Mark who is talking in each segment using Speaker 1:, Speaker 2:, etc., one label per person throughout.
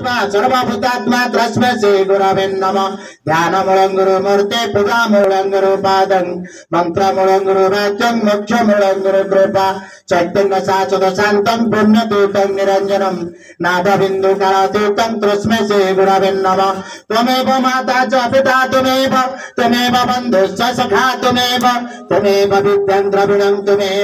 Speaker 1: सर्वभूतात्मा तस्मै श्री गुरवे नमः। ध्यानमूलं गुरुमूर्ते पूजामूलं गुरुपादं मन्त्रमूलं गुरुवाक्यं मोक्षमूलं गुरुकृपा चैतन्य शाश्वत शान्तं पुण्यतीर्थं निरञ्जनं नादबिन्दुकालातीर्थं तस्मै श्री गुरवे नमः। त्वमेव माता च पिता त्वमेव बन्धुश्च सखा त्वमेव विद्यां द्रविणं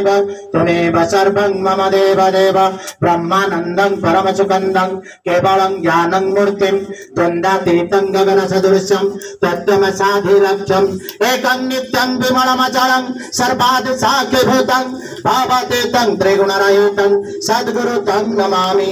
Speaker 1: त्वमेव सर्वं मम देव ब्रह्मानन्दं परमसुगन्धं केवलं ज्ञानं मूर्तिं द्वन्द्वातीतं गगनसदृशं तत्त्वमसाधिलक्ष्यम् एकं नित्यं विमलमचलं सर्वादिसाक्षिभूतं भावातीतं त्रिगुणरहितं सद्गुरुं नमामि।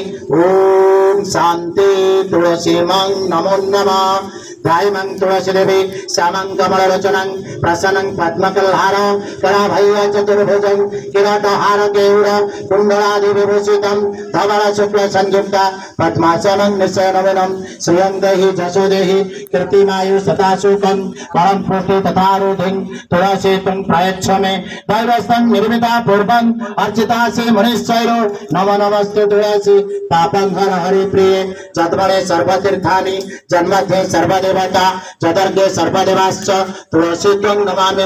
Speaker 1: ॐ शान्ति तुलसीमं नमो नमः। ध्यायमं तुलसी देवी श्यामं कमललोचनं प्रसन्नं पद्मकल्हारं कराभैया चतुर्भुजं किरीटहार केयूर कुण्डलादि विभूषितं धवल शुक्ल संयुक्ता पद्मासनं निशयनवनं श्रियं देहि जशो देहि कीर्तिमायु सताशुकं परं पुष्टि तथारूढिं तुलसी तुं प्रयच्छ मे दैवस्तं निर्मिता पूर्वं अर्चिता से मुनिश्चैरो नमो नमस्ते तुलसी पापं हर हरिप्रिये जद्वरे सर्वतीर्थानि जन्मध्ये सर्वदेवता जदर्गे सर्वदेवाश्च तुलसी त्वं नमामि।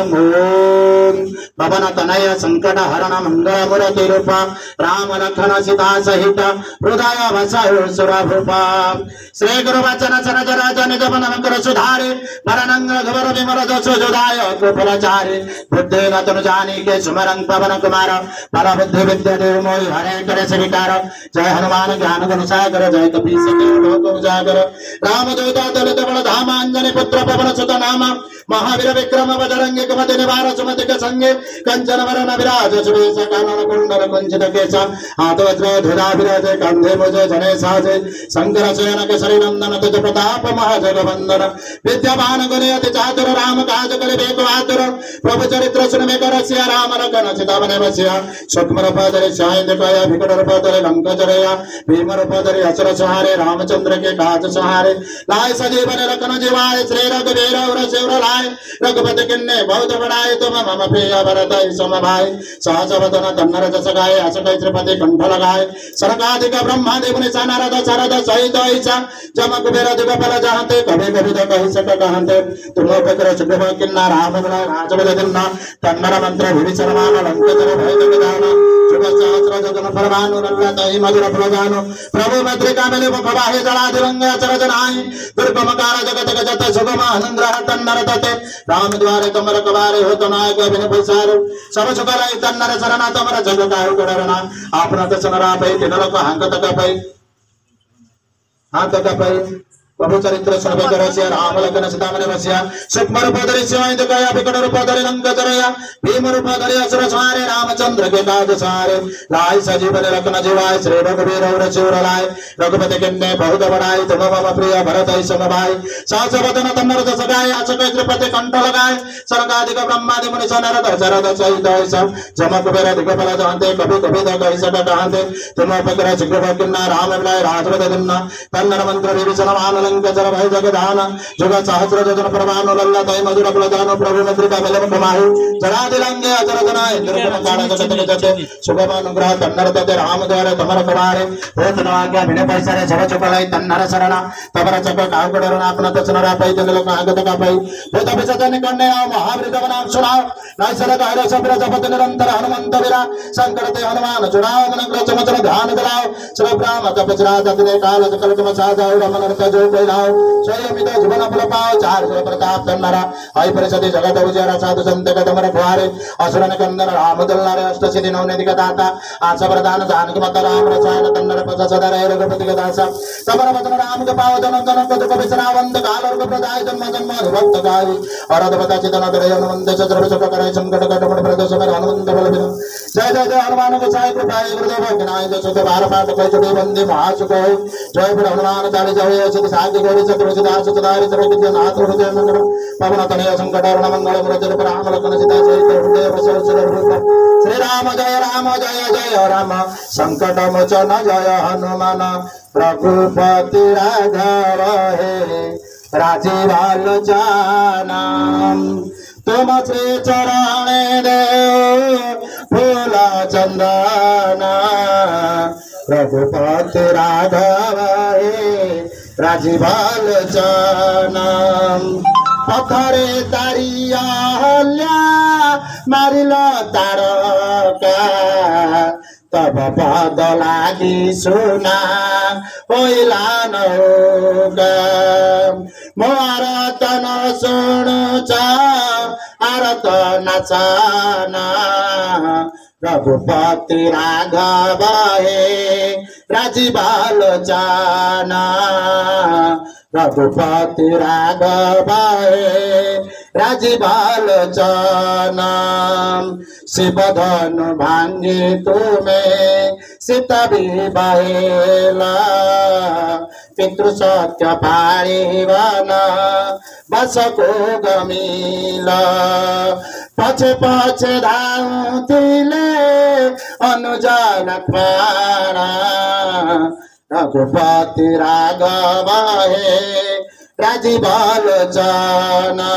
Speaker 1: ओम पवन तनय संकट हरण मंगल मूर्ति रूप राम लखन सीता सहित हृदय वसहु सुरभूप श्री गुरु वचन सरज राज निज मन कर सुधारे वरणंग घवर विमल दोष जोदाय कुफलचारे बुद्धि न तनु जानी के सुमरंग पवन कुमार बल बुद्धि विद्या देव मोहि हरे करे स्वीकार जय हनुमान ज्ञान गुण सागर जय कपीस लोक उजागर राम दूत दलित बल धाम अंजनी पुत्र पवन सुत नाम महावीर विक्रम बजरंगी कुमति निवार सुमति के संगे कंचन वरण विराज सुवेश कानन कुंडल कुंचित केश हाथ वज्र ध्वजा विराज कंधे मुझ जने साजे शंकर शयन केसरी नंदन तुझ प्रताप महाजगवंदन विद्यावान गुणी अति चातुर राम काज करिबे को आतुर प्रभु चरित्र सुनबे कर सिया राम लखन सीता बने बसिया सूक्ष्म रूप धरि साय दिखाया विकट रूप धरि लंक जरया भीम रूप धरि असुर सहारे रामचंद्र के काज सहारे लाय सजीवन लखन जीवाय श्री रघुवीर और शिवर लाय रघुपति किन्ने बहुत बड़ाई तुम मम प्रिय भरत सम भाई सहज वदन कन्नर जस गाय अस कैत्रपति कंठ लगाए सरकाधिक ब्रह्मादि मुनि नारद शरद सहित ऐसा जम कुबेर दिगपल जहांते कभी कभी तो कही सक कहते तुम पत्र सुगम किन्ना राम गुण राजबल दिन्ना कन्नर मंत्र विभीषण मान लंकेश्वर भय जगदान शुभ सहस्र जगन परमानु नल्लतहि मधुर प्रदानो प्रभु भद्रिका मेले मुखवाहे जलाधिरंग अचरज नाहि दुर्गम कार जगत जत सुगम अनुग्रह तन्नर तते राम द्वारे तुम रखवारे हो तो नायक बिन पैसारो सब सुखलाई तन्नर शरण तुम जग काहु करना आपन दर्शनरा पै तिन लोक हाथ कपै प्रभु चरित्र सर्वे करसिया राम लखन सीता बने बसिया सूक्ष्म रूप धरि सिंह दिखाया विकट रूप धरि लंक जरया भीम रूप धरि असुर संहारे रामचंद्र के काज सहारे लाय सजीवन लखन जीवाय श्री रघुवीर और शिवर लाय रघुपति किन्ने बहुत बड़ाई तुम मम प्रिय भरत सम भाई सहस वदन तन्नर जस गाय अस कैत्रपति कंठ लगाए सरकाधिक ब्रह्मादि मुनि नारद शरद सहित ऐसा जम कुबेर दिगपल जहांते कभी कभी तो कही सक कहते तुम उपकर शीघ्र किन्ना राम विलाय राजवद दिन्ना तन्नर मंत्र विभीषण मान जर भय जगदान जुग सहस्र जन परमानु लल्लतहि मधुर प्रदान प्रभु मुद्रिका मेले मुखमाहि जरादिलंगे अचर जना इंद्र काण जगत जते सुगम अनुग्रह तन्नर तते राम द्वारे तमर कुमारे होत न आज्ञा बिन पैसारे सब चुकलाई तन्नर शरण तबर चक काहु कडर आपन दर्शनरा पै जन लोक आगत का पै भूत विसर्जन कन्ने आओ महावीर नाम सुनाओ नाइसर गायरो सबरा जपत निरंतर हनुमंत वीरा संकट ते हनुमान चुनाव मन ग्रह चमचन ध्यान दिलाओ सब ब्राह्म तपचरा जतने काल सकल तुम साजा रमन रत जो स्वयं जीवन फल पाओ चार प्रताप तन्नरा आई परिषदि जगत उजरा साधु संत कदमर फुहारे असुरन कंदन राम दुल्लारे अष्ट सिद्धि नौ निधि दाता आस वरदान जानकी मत राम रसायन तन्नर पद सदा रहे रघुपति के दासा तमर वचन राम के पाव जन जन को दुख विश्रावंत काल और प्रदाय जन्म जन्म भक्त गाई और अद्भुत चितन दरे हनुमंत चक्र चक्र करे संकट कट मन प्रदोष में हनुमंत बल बिनु जय जय जय हनुमान को साई कृपा गुरुदेव विनाय जो सुख बार पाठ कह चुके बंदी महासुख हो जय फिर हनुमान चाली जय सिद्ध साधि गौरी चतुर्सिदार सुखदारि सर्वविद्या नाथ हृदय मंगल पवन तनय संकट हरण मंगल मूर्ति राम लखन सीता सहित हृदय वसव सुरभूप श्री राम जय जय राम संकट मोचन जय हनुमान रघुपति राघव हे राजीव लोचना तुम श्री चरण देव फूल चंदना रघुपति राघव हे राजीव लोचना पथरे तारिया मारिल तारका तब पद लागि सुना होइला नौका म आरत नसुनुछ आरत नचना रघुपति राघव हे राजीव लोचना रघुपति राघव हे राजीव लोचना शिव धनु भांगी तुम्हें सीत विवाहेला पितृ सत्य पारिवन बसको गमिला पछे पछे धाउथिले अनुजन प्राणा रघुपति राघव हे राजीव लोचना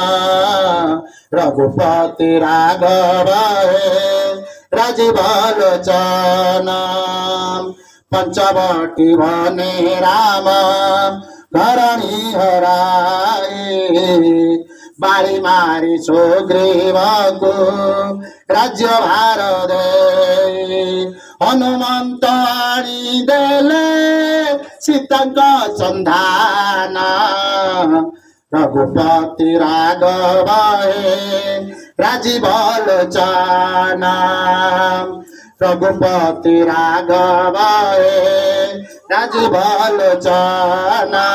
Speaker 1: रघुपति राघव हे राजीव लोचना पंचवटी भने राम धरणी हराए बारी मारी सुग्रीवको राज्य भार दे हनुमंत आनिदेले सीताको सन्धान रघुपति राघव हे राजीव लोचना रघुपति राघव हे राजीव लोचना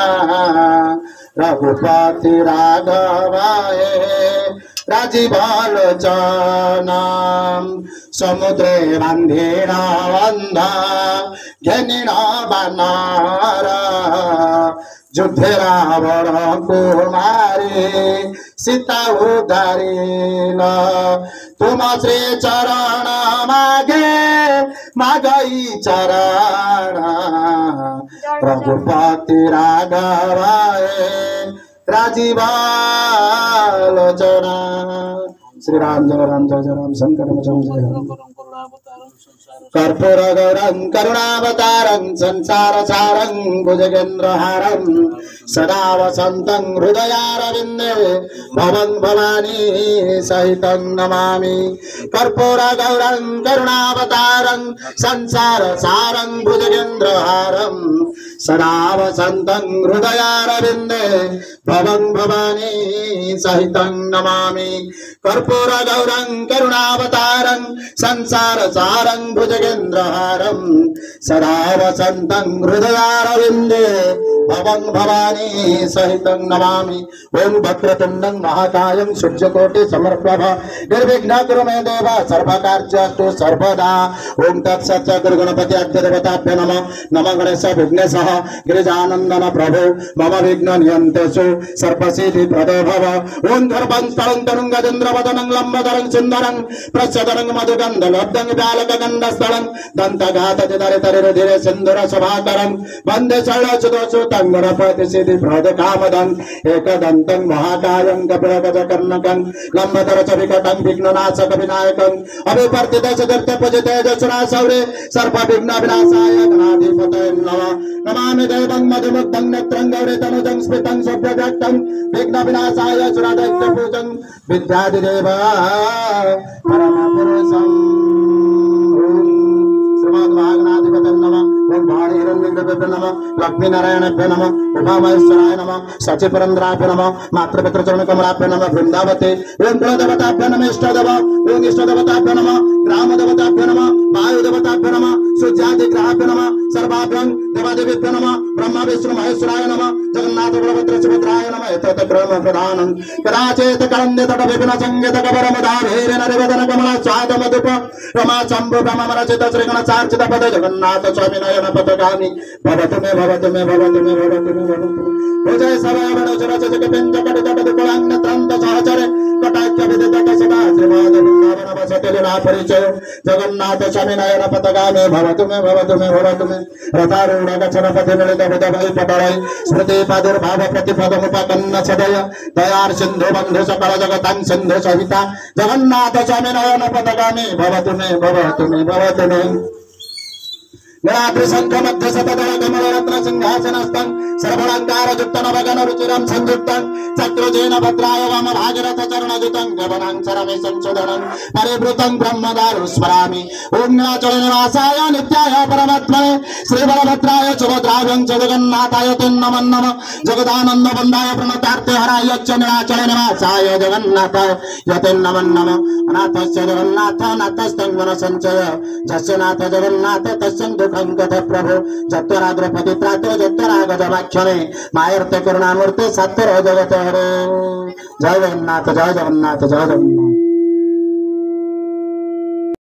Speaker 1: रघुपति राघव हे राजीव लोचना समुद्रे बन्धेन बन्धा घेनिन बानर युद्धे रावण कुमारी सीता उद्धारिल तुम श्री चरण मागे मागई चरण रघुपति राघव हे राजीव लोचना श्री राम जय राम जय जय राम शंकर जय राम कर्पूर गौरं करुणावतारं संसार सारं भुजगेन्द्रहारं सदा वसन्तं हृदयारविन्दे भवं भवानी सहितं नमामि कर्पूर गौरं करुणावतारं संसार सारं भुजगेन्द्रहारं सदा वसन्तं हृदयारविन्दे भवं भवानी सहितं नमामि कर्पूर गौरं करुणावतारं संसार सारं भुजगेन्द्रहारं सदा वसन्तं हृदयारविन्दे भवं भवानी सहितं नमामि ओम वक्रतुण्डं महाकायं सूर्यकोटि समप्रभ निर्विघ्नं कुरु मे देव सर्वकार्येषु सर्वदा ओम तत्सत् गुरुगणपति अग्निदेवताभ्यो नमः नमः गणेश विघ्नेशः गिरिजानन्दन प्रभो मम विघ्न नियन्तेषु सर्वसिद्धि प्रदो भव ओम गर्भं स्थलं तनुं गजेन्द्रवदनं लम्बोदरं सुन्दरं प्रस्यदनं मधुगन्धलब्धं बालकगन्धस्थलं दन्तघातदिदरितरिरुधिरे सिन्दूर शोभाकरं वन्दे शैलसुतोषुतं गणपति सिद्धि प्रदकामदं एकदन्तं महाकायं कपिलगजकर्णकं लम्बोदर च विकटं विघ्ननाशक विनायकं अभिवर्तितशतीर्थ पूजितेजस्विना शौर्ये सर्वविघ्न विनाशाय गणाधिपतये नमः नमामि देवं मधुमुग्धं नेत्रं गौरीतनुजं स्फुटं स्वभ्यव्यक्तं विघ्न विनाशाय सुरादैत्यपूजं विद्याधिदेव परमपुरुषं श्रीमद्भागनाधिपतये नमः ओम भाणिरण्यगुरुभ्यो नमः लक्ष्मीनारायणाभ्यो नमः उमामहेश्वराय नमः सचिपुरन्द्राभ्यो नमः मातृपितृचरणकमलाभ्यो नमः वृन्दावते ओम कुलदेवताभ्यो नमः इष्टदेव ओम इष्टदेवताभ्यो नमः ग्रामदेवताभ्यो नमः वायुदेवताभ्यो नमः सूर्यादिग्रहाभ्यो नमः सर्वाभ्यं देवादेवेभ्यो नमः ब्रह्मा विष्णु महेश्वराय नमः जगन्नाथ बलभद्र सुभद्राय नमः एतत् क्रम प्रधानं कदाचित् कलन्दे तट विपिन संगीत कबरमदाभेर नरिवदन कमल स्वाद मधुप रमा शम्भु ब्रह्मरचित श्रीगणचार्चित पद जगन्नाथ स्वामी नयन पथगामी भवतु मे भवतु मे भवतु मे भवतु मे भवतु मे जय सवयवण चरच जगपिंज कट तट दुकुलांग त्रंत सहचरे कटाक्ष विदित सदा श्रीवाद वृंदावन वसति लीला परिचय जगन्नाथ स्वामी नयन पथगामी भवतु मे भवतु मे भवतु मे रथारूढ़ गच्छनपति मिलित बुधवै पटलै स्मृति प्रादुर्भाव प्रतिपदमुपकन्न सदय दयार सिंधु बंधु सकल जगतं सिंधु सहिता जगन्नाथ स्वामी नयन पथगामी भवतु मे भवतु मे भवतु मे निराद्रि शंख मध्य सतदल कमल रत्न सिंहासनस्थं सर्वालंकार युक्तं नवगण रुचिरं संयुक्तं चक्रुजेन भद्राय वाम भागीरथ चरणयुतं गगनाक्षरमे संशोधनं परिवृतं ब्रह्मदारु स्मरामि ओम नीलाचल निवासाय नित्याय परमात्मने श्री बलभद्राय सुभद्राभ्यं च जगन्नाथाय ते नमः नमः जगदानंद वंदाय प्रणतार्थे हराय च नीलाचल निवासाय जगन्नाथाय यते नमः नमः अनाथस्य जगन्नाथ नाथस्तं मनसंचय जस्य नाथ जगन्नाथ तस्य दुःखं कथ प्रभु जत्वरा द्रौपदी त्रातो जत्वरा गजवाक्षणे मायर्ते करुणामूर्ते सत्वर जगत हरे जय जगन्नाथ जय जगन्नाथ जय जगन्नाथ।